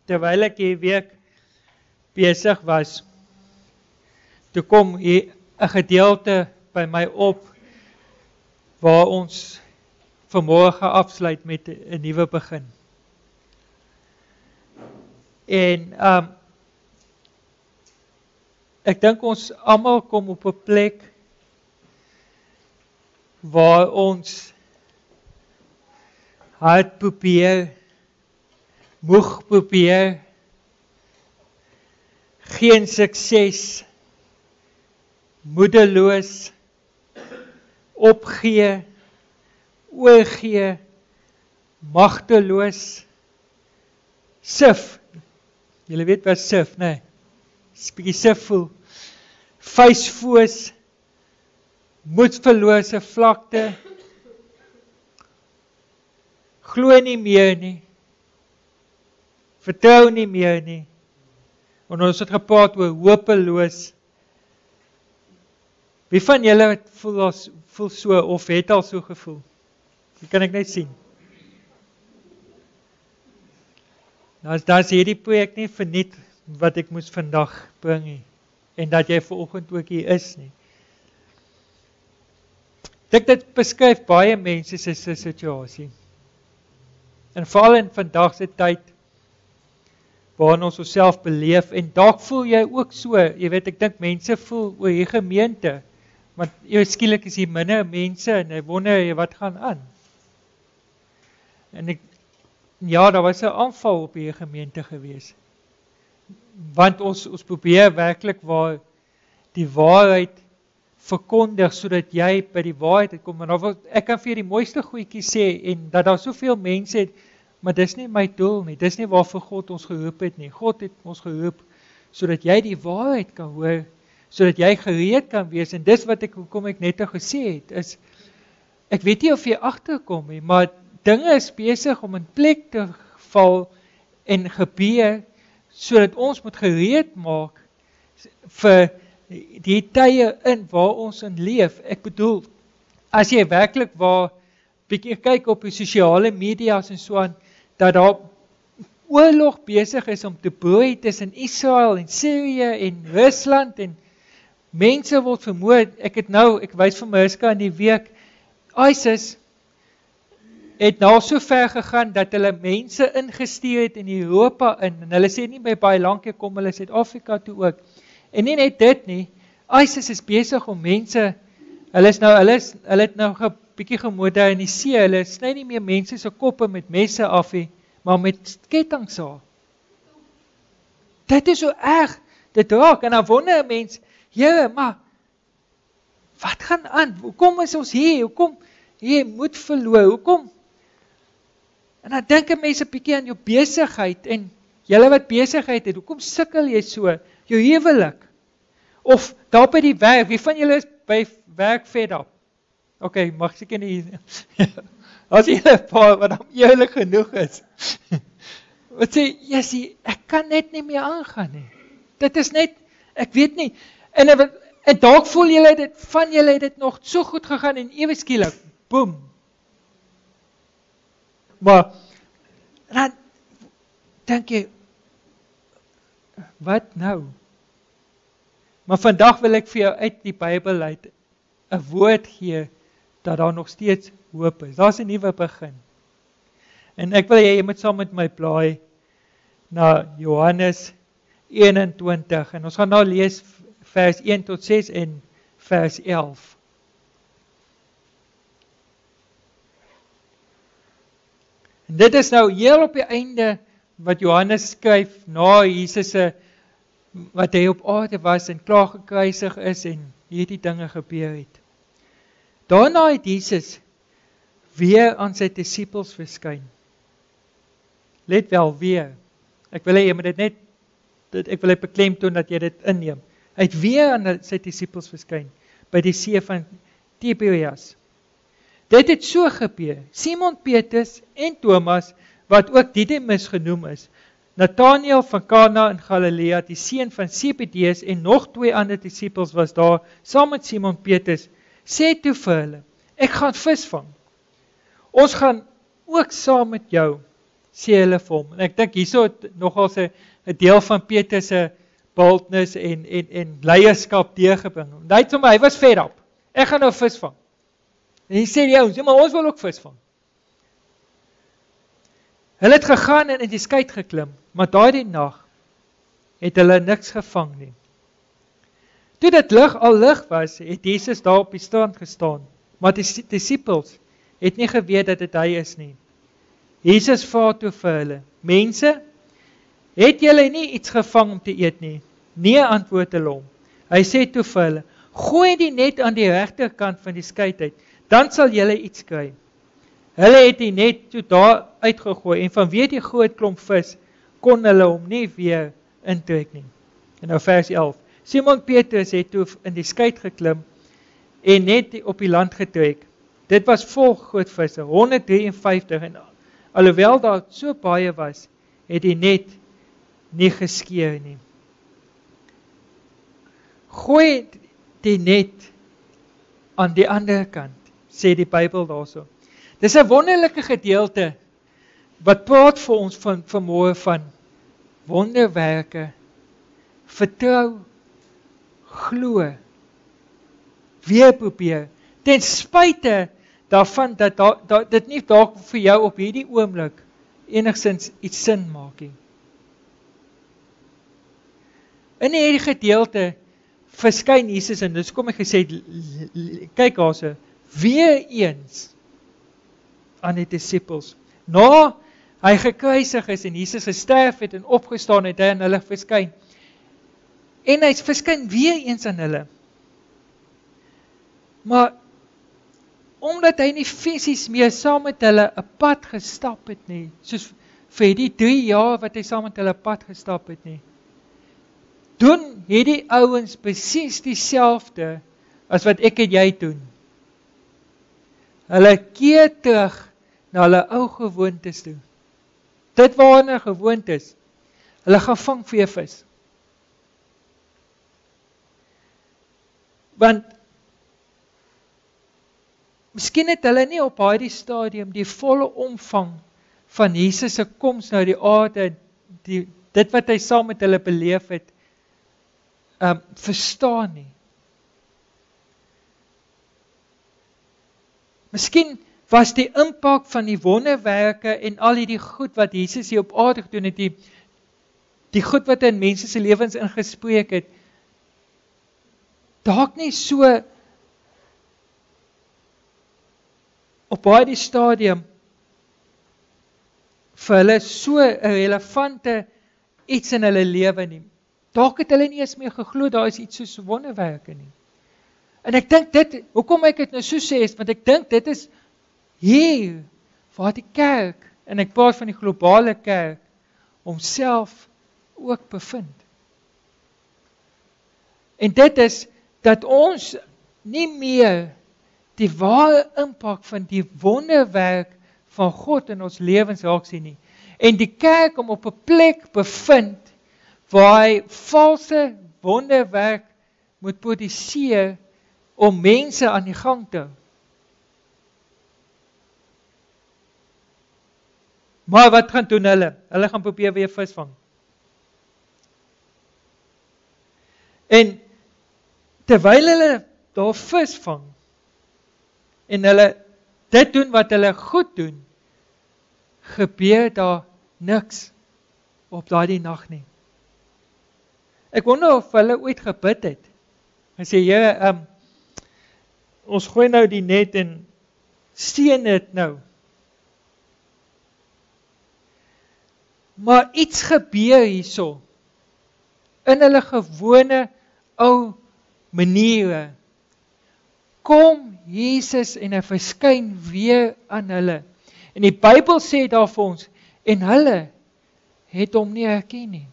terwyl ek hier week besig was, toe kom hier 'n gedeelte by my op, waar ons vanmôre afsluit met 'n nuwe begin. En ek dink ons almal kom op 'n plek waar ons hard probeer, moeg probeer, geen sukses, moedeloos, opgee, oorgee, magteloos, sif. Julle weet wat sif, nee? Dis 'n bietjie sif voel. Vuisfoos, moedverlose vlakte, glo nie meer nie, vertrou nie meer nie. En ons het gepraat oor hopeloos. Wie van julle voel so of het al so gevoel? Dit kan ek net sien. Nou dan is hierdie projek nie verniet wat ek moes vandag bring nie, en dat jy vanoggend ook hier is nie. Dit beskryf baie mense se situasie. En veral in vandag se tyd, waarin ons onsself beleef, en dalk voel jy ook so, jy weet, ek dink mense voel oor die gemeente, want skielik is hier minder mense, en ek wonder, wat gaan aan? En ja, daar was 'n aanval op die gemeente gewees, want ons probeer werklik waar die waarheid verkondig, sodat jy by die waarheid kom, en ek kan vir die mooiste goedjies sê, en dat daar soveel mense het, maar dis nie my doel nie, dis nie waarvoor God ons geroep het nie. God het ons geroep, sodat jy die waarheid kan hoor, sodat jy gereed kan wees, en dis wat hoekom ek net gesê het, is, ek weet nie of jy agterkom nie, maar dinge is besig om in plek te val, en gebeur, sodat ons moet gereed maak, vir die tye in waar ons in leef. Ek bedoel, as jy werklik bietjie kyk op die sosiale media's en so aan, dat daar oorlog besig is om te broei tussen Israel en Syrië en Rusland, en mense word vermoord. Ek wys vir Mariska in die week, ISIS het nou so ver gegaan, dat hulle mense ingestuur het in Europa in, en hulle sê nie by baie lank kom hulle Suid-Afrika toe ook. En nie net dit nie, ISIS is besig om mense, hulle het nou 'n bietjie gemoderniseer, hulle sny nie meer mense se koppe met messe af nie, maar met kettingsaag. Dit is so erg, dit raak, en dan wonder 'n mens, Here, maar, wat gaan aan? Hoekom is ons hier? Hoekom jy moed verloor? Hoekom? En dan dink 'n mens 'n bietjie aan jou besigheid, en julle wat besigheid het, hoekom sukkel jy so? Jou huwelik, of daar by die werk, wie van julle is by werk fed up? Okay, mag seker nie, as julle paar wat dan eerlik genoeg is, wat sê, Jessie, ek kan net nie meer aangaan nie, dit is net, ek weet nie, en dalk voel julle dit, van julle het dit nog so goed gegaan, en ewe skielik, boem, maar, dan dink jy, wat nou? Maar vandag wil ek vir jou uit die Bybel uit 'n woord gee, dat daar nog steeds hoop is. Daar's 'n nuwe begin. En ek wil jy moet saam met my blaai na Johannes 21, en ons gaan nou lees vers 1 tot 6 en vers 11. En dit is nou heel op die einde, wat Johannes skryf, na Jesus wat hy op aarde was, en klaar gekruisig is, en hierdie dinge gebeur het. Daarna het Jesus weer aan sy disippels verskyn. Let wel, weer. Ek wil jy moet dit net, ek wil beklemtoon dat jy dit inneem. Hy het weer aan sy disippels verskyn, by die see van Tiberias. Dit het so gebeur, Simon Petrus en Thomas, wat ook Didymus genoem is, Nathanael van Kana in Galilea, die seun van Zebedeus, en nog 2 ander disippels was daar, saam met Simon Petrus, sê toe vir hulle, ek gaan vis vang. Ons gaan ook saam met jou. sê hulle vir hom. En ek dink hierso het nogals 'n deel van Petrus se boldness en leierskap deurgebring. Hy was fed up. Ek gaan nou vis vang. En hy sê die ouens, ja, maar ons wil ook vis vang. Hulle het gegaan en in die skei geklim, maar daardie nag het hulle niks gevang nie. Toe dit al lig was, het Jesus daar op die strand gestaan, maar die disippels het nie geweet dat dit hy is nie. Jesus vra toe vir hulle, mense, het julle nie iets gevang om te eet nie? Nee, antwoord hulle hom. Hy sê toe vir hulle, gooi die net aan die regterkant van die skei uit, dan sal julle iets kry. Hulle het die net toe daar uitgegooi, en vanweë die groot klomp vis, kon hulle hom nie weer intrek nie. En nou vers 11. Simon Petrus het toe in die skei geklim, en net op die land getrek. Dit was vol groot visse, 153, en alhoewel daar so baie was, het die net nie geskeur nie. Gooi die net aan die ander kant, sê die Bybel daarso. Dis 'n wonderlike gedeelte wat praat vir ons vanmôre van wonderwerke, vertrou, glo, weer probeer, ten spyte daarvan dat dit nie dalk vir jou op hierdie oomblik enigstens iets sin maak nie. In hierdie gedeelte verskyn Jesus en dis kom ek gesê, kyk daarso, weer eens aan die disippels. Na hy gekruisig is en Jesus gesterf het en opgestaan het, hy aan hulle verskyn. En hy verskyn weer eens aan hulle. Maar omdat hy nie fisies meer saam met hulle 'n pad gestap het nie, soos vir die 3 jaar wat hy saam met hulle pad gestap het nie, doen hierdie ouens presies dieselfde as wat ek en jy doen. Hulle keer terug na hulle ou gewoontes toe. Dit waarna gewoontes. Hulle gaan vang veevis. Want miskien het hulle nie op hierdie stadium die volle omvang van Jesus se koms nou die aarde, dit wat hy saam met hulle beleef het, verstaan nie. Miskien was die impak van die wonderwerke en al die goed wat Jesus hier op aarde gedoen het, die goed wat in mense se lewens ingespreek het, dalk nie so op hierdie stadium vir hulle so 'n relevante iets in hulle lewe nie. Dalk het hulle nie eens meer geglo daar is iets soos wonderwerke nie. En ek dink dit, hoekom ek dit nou so sê is, want ek dink dit is hier waar die kerk, en ek praat van die globale kerk, homself ook bevind. En dit is dat ons nie meer die ware impak van die wonderwerk van God in ons lewens raak sien nie. En die kerk om op 'n plek bevind waar hy valse wonderwerk moet produseer om mense aan die gang te hou. Maar wat gaan doen hulle? Hulle gaan probeer weer vis vang. En terwyl hulle daar vis vang, en hulle dit doen wat hulle goed doen, gebeur daar niks op daardie nag nie. Ek wonder of hulle ooit gebid het. Hy sê, Here, ons gooi nou die net en seën dit nou. Maar iets gebeur hierso, in hulle gewone ou maniere, kom Jesus en hy verskyn weer aan hulle. En die Bybel sê daar vir ons, en hulle het hom nie herken nie.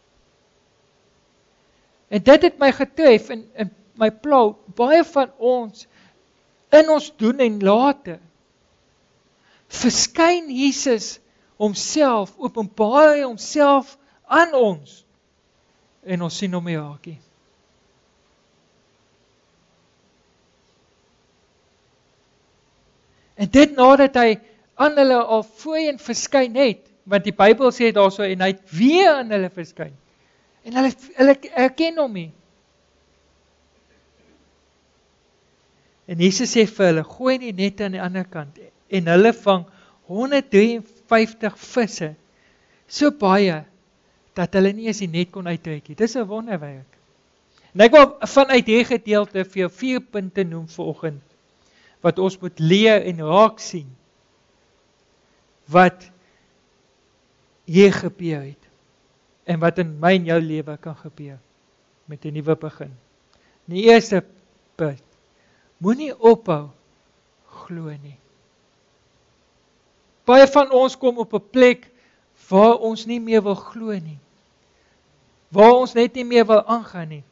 En dit het my getref in my pla, baie van ons, in ons doen en late, verskyn Jesus homself, openbaar hy homself aan ons, en ons sien hom nie raak nie. En dit nadat hy aan hulle al voorheen verskyn het, want die Bybel sê daarso, en hy het weer aan hulle verskyn. En hulle erken hom nie. En Jesus sê vir hulle, gooi die nette aan die ander kant, en hulle vang 153 visse, so baie, dat hulle nie eens die net kon uittrek nie. Dis 'n wonderwerk. En ek wil vanuit hierdie gedeelte vir jou 4 punte noem vanoggend, wat ons moet leer en raak sien, wat hier gebeur het, en wat in my en jou lewe kan gebeur, met 'n nuwe begin. Die eerste punt, moenie ophou glo nie. Baie van ons kom op 'n plek waar ons nie meer wil glo nie. Waar ons net nie meer wil aangaan nie.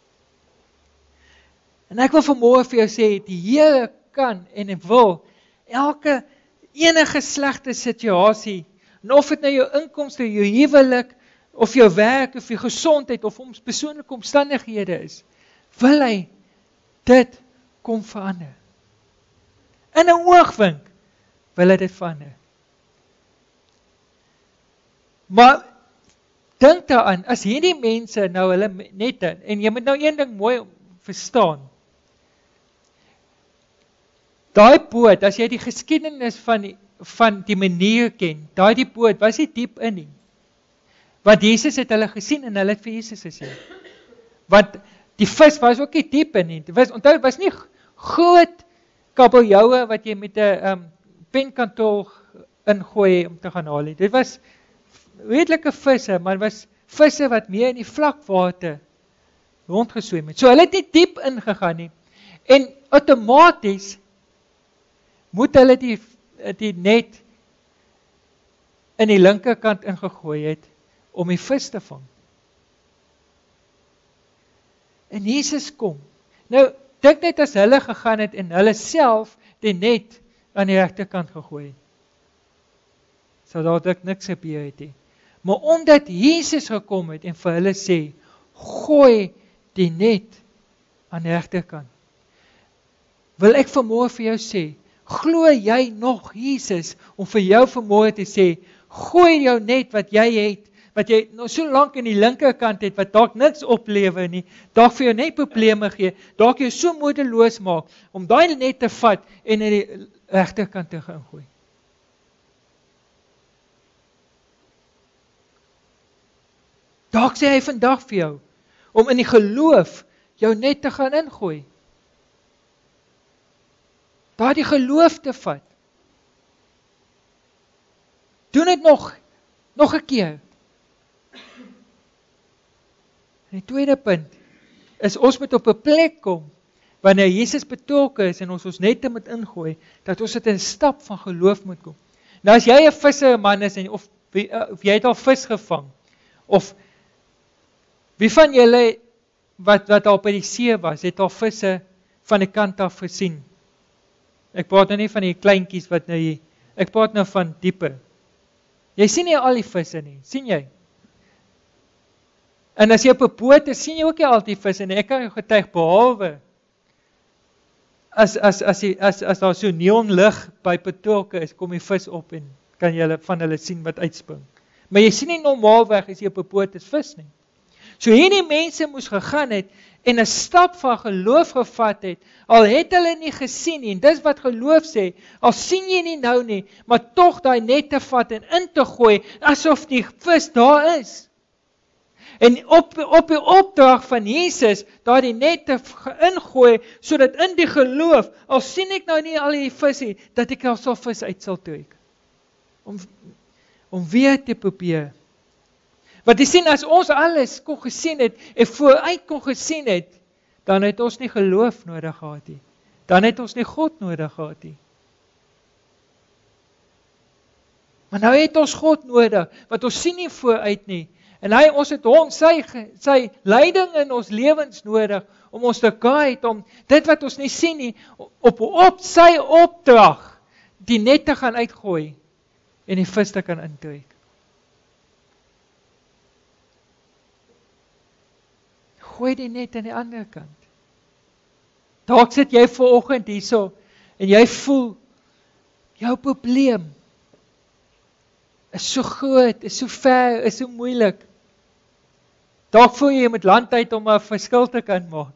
En ek wil vanmôre vir jou sê, die Here kan en wil enige slegte situasie, en of dit nou jou inkomste, jou huwelik, of jou werk, of jou gesondheid, of ons persoonlike omstandighede is, wil hy dit kom verander. In 'n oogwink wil hy dit verander. Maar dink daaraan, as hierdie mense nou hulle nette, en jy moet nou een ding mooi verstaan. Daai boot, as jy die geskiedenis van die manier ken, die boot was nie diep in nie. Want Jesus het hulle gesien en hulle het vir Jesus gesê. Want die vis was ook nie diep in nie. Onthou, dit was nie groot kabeljoue wat jy met 'n penkantoor ingooi om te gaan haal nie. Dit was redelike visse, maar dit was visse wat meer in die vlakwater rondgeswem het. So hulle het nie diep ingegaan nie. En outomaties moet hulle die net in die linkerkant ingegooi het om die vis te vang. En Jesus kom. Nou, dink net as hulle gegaan het en hulle self die net aan die regterkant gegooi het. Sou daar niks gebeur het nie. Maar omdat Jesus gekom het en vir hulle sê, gooi die net aan die regterkant. Wil ek vanmôre vir jou sê, glo jy nog Jesus om vir jou vanmôre te sê, gooi jou net wat jy het, wat jy nou so lank in die linkerkant het, wat dalk niks oplewer nie, dalk vir jou net probleme gee, dalk jou so moedeloos maak, om daai net te vat en in die regterkant te gaan gooi. Dalk sê hy vandag vir jou, om in die geloof jou net te gaan ingooi. Daar die geloof te vat. Doen dit nog 'n keer. En die tweede punt, is ons moet op 'n plek kom, wanneer Jesus betrokke is, en ons nette moet ingooi, dat ons dit in 'n stap van geloof moet kom. Nou as jy 'n visserman is, of jy het al vis gevang, of wie van julle wat al by die see was, het al visse van die kant af gesien? Ek praat nou nie van die kleintjies wat nou hier, ek praat nou van diepe. Jy sien nie al die visse nie, sien jy? En as jy op 'n boot is, sien jy ook nie al die visse nie. Ek kan jou getuig, behalwe as daar so neonlig by betrokke is, kom die vis op en kan jy van hulle sien wat uitspring. Maar jy sien nie normaalweg as jy op 'n boot is vis nie. So hierdie mense moes gegaan het en 'n stap van geloof gevat het, al het hulle nie gesien nie, en dis wat geloof sê, al sien jy nie nou nie, maar tog daai net te vat en in te gooi, asof die vis daar is. En op die opdrag van Jesus, daar die net te ingooi, sodat in die geloof, al sien ek nou nie al die visie, dat ek al so vis uit sal trek. Om weer te probeer. Want jy sien, as ons alles kon gesien het, en vooruit kon gesien het, dan het ons nie geloof nodig gehad nie. Dan het ons nie God nodig gehad nie. Maar nou het ons God nodig, want ons sien nie vooruit nie. En ons het hom, sy leiding in ons lewens nodig, om ons te guide, om dit wat ons nie sien nie, op sy opdrag, die net te gaan uitgooi, en die vis te kan intrek. Gooi die net aan die ander kant. Dalk sit jy vanoggend hierso, en jy voel, jou probleem, is so groot, is so ver, is so moeilik. Dalk voel jy met land uit om 'n verskil te kan maak.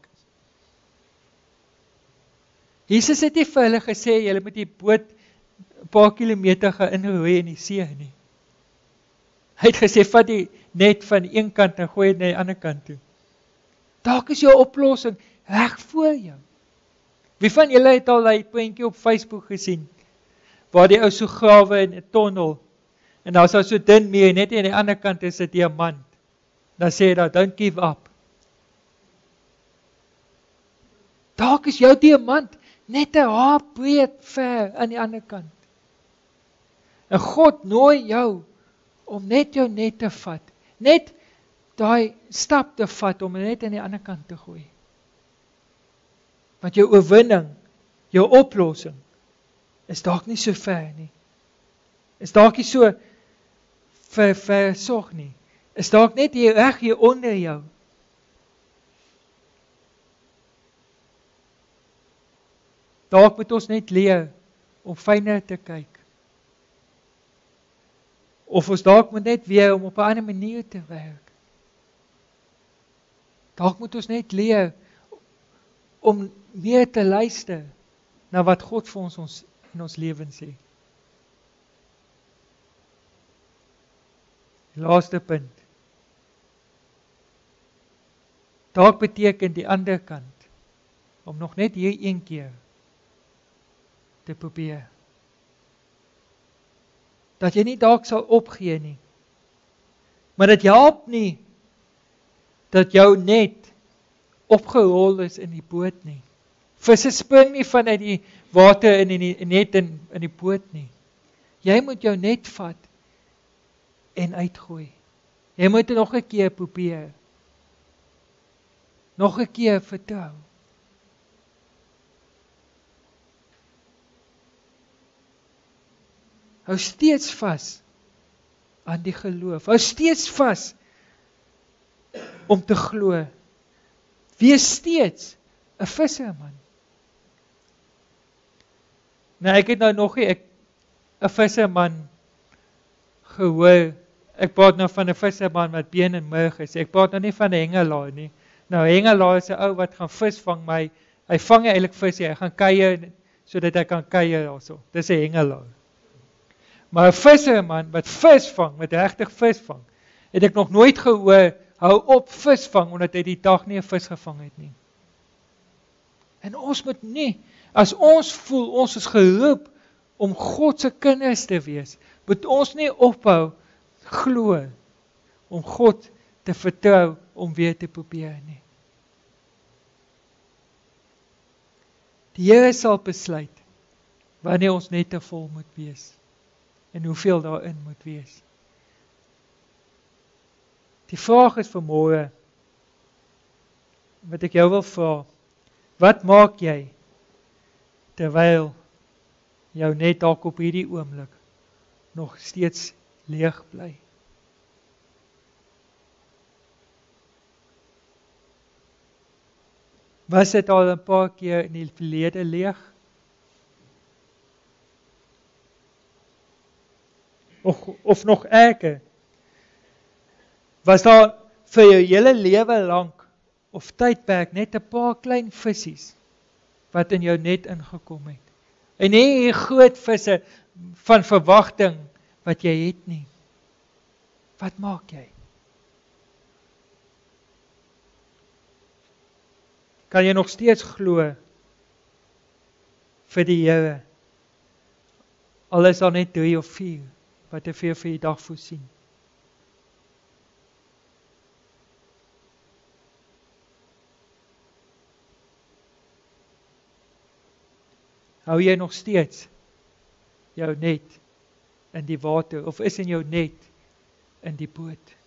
Jesus het nie vir hulle gesê, julle moet die boot 'n paar kilometer gaan inroei in die see nie. Hy het gesê, vat die net van die een kant en gooi dit na die ander kant toe. Dalk is jou oplossing reg voor jou. Wie van julle het al daai prentjie op Facebook gesien, waar die ou so grawe in 'n tonnel, en daar is daar so dun meer, net aan die ander kant is 'n diamant. Dan sê hy daar, don't give up. Dalk is jou diamant net 'n haar breed ver aan die ander kant. En God nooi jou om net jou net te vat, net daai stap te vat om net aan die ander kant te gooi. Want jou oorwinning, jou oplossing, is dalk nie so ver nie. Is dalk nie so versog nie. Is dalk net hier reg hier onder jou. Dalk moet ons net leer om fyner te kyk. Of ons dalk moet net weer om op 'n ander manier te werk. Dalk moet ons net leer om meer te luister na wat God vir ons in ons lewens sê. Laaste punt. Dalk beteken die ander kant om nog net hier een keer te probeer. Dat jy nie dalk sal opgee nie. Maar dit help nie dat jou net opgerol is in die boot nie. Visse spring nie vanuit die water in die net in die boot nie. Jy moet jou net vat en uitgooi. Jy moet dit nog 'n keer probeer. Nog 'n keer vertrou. Hou steeds vas aan die geloof. Hou steeds vas om te glo. Wees steeds 'n visserman. Nou ek het nou nog nie 'n visserman gehoor. Ek praat nou van 'n visserman wat been en murg is. Ek praat nou nie van 'n hengelaar nie. Nou hengelaar is 'n ou wat gaan vis vang, maar hy vang eintlik vis, hy gaan kuier sodat hy kan kuier also. Dis 'n hengelaar. Maar 'n visserman wat vis vang, wat regtig vis vang, het ek nog nooit gehoor hou op vis vang omdat hy die dag nie 'n vis gevang het nie. En ons moet nie, as ons voel ons is geroep om God se kinders te wees, moet ons nie ophou glo om God te vertrou om weer te probeer nie. Die Here sal besluit wanneer ons net te vol moet wees en hoeveel daarin moet wees. Die vraag is vanmôre, wat ek jou wil vra, wat maak jy terwyl jou net dalk op hierdie oomblik nog steeds leeg bly? Was dit al 'n paar keer in die verlede leeg? Of nog erger? Was daar vir jou hele lewe lank of tydperk net 'n paar klein vissies wat in jou net ingekom het? En nie hier groot visse van verwagting wat jy het nie. Wat maak jy? Kan jy nog steeds glo vir die Here? Al is daar net 3 of 4 wat hy vir die dag voorsien. Hou jy nog steeds jou net in die water, of is in jou net in die boot?